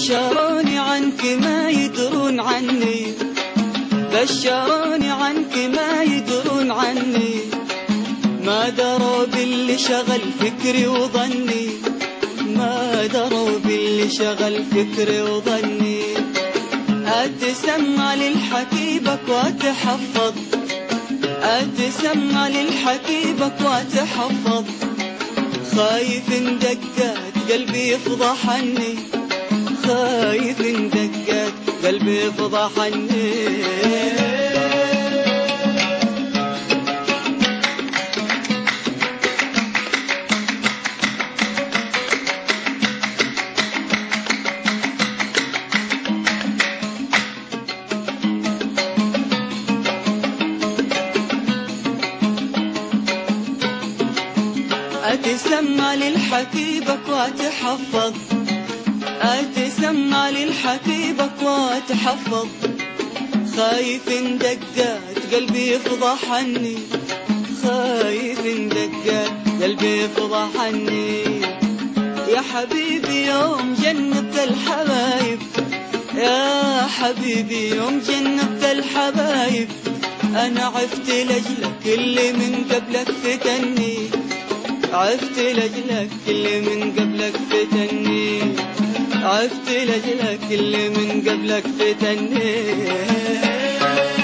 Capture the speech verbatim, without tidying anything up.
بشروني عنك ما يدرون عني، بشروني عنك ما يدرون عني، ما دروا باللي شغل فكري وظني، ما دروا باللي شغل فكري وظني. أتسمع للحكيبك وأتحفظ، أتسمع للحكيبك وأتحفظ، خايف إن دقات قلبي يفضح عني، خايف إن دقات قلبي يفضح عني. أتسمع للحكيبك وأتحفظ، أتسمع للحكيبك وأتحفظ، خايف إن دقات قلبي يفضح عني، خايف إن دقات قلبي يفضح عني. يا حبيبي يوم جنبت الحبايب، يا حبيبي يوم جنبت الحبايب، أنا عفت لجلك اللي من قبلك فتني، عفت لجلك اللي من قبلك فتني، عفت لجلك اللي من قبلك فتني.